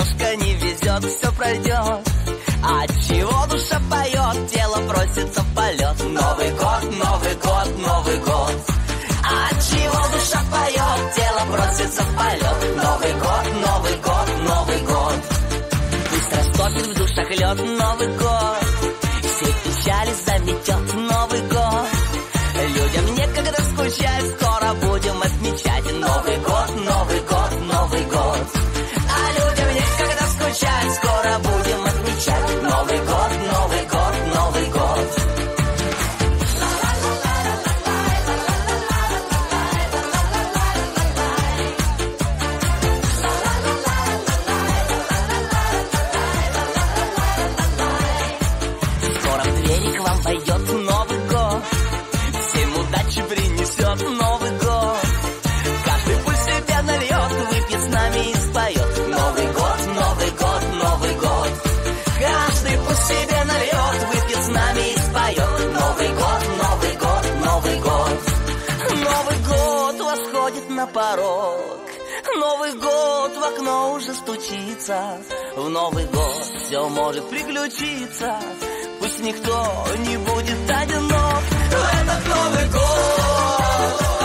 немножко не везет, все пройдет. А чего душа поет, тело просится в полет. Новый год, Новый год, Новый год. А чего душа поет, тело просится в полет. Новый год, Новый год, Новый год. Пусть растопит в душах лед. Новый год, все печали заметет. Новый год, людям некогда скучать, скоро будем отмечать. Новый год, Новый год, Новый год. А людям некогда скучать, скоро будем отмечать. Новый год, Новый год, Новый год. Скоро в двери к вам войдет Новый год, всем удачи принесет Новый год. Каждый пусть себя нальет, выпьет с нами и споет. Новый год, Новый год, Новый год. Каждый пусть себе нальет, выпьет с нами и споет. Новый год, Новый год, Новый год. Новый год восходит на порог. Новый год в окно уже стучится. В Новый год все может приключиться. Пусть никто не будет одинок в этот Новый год.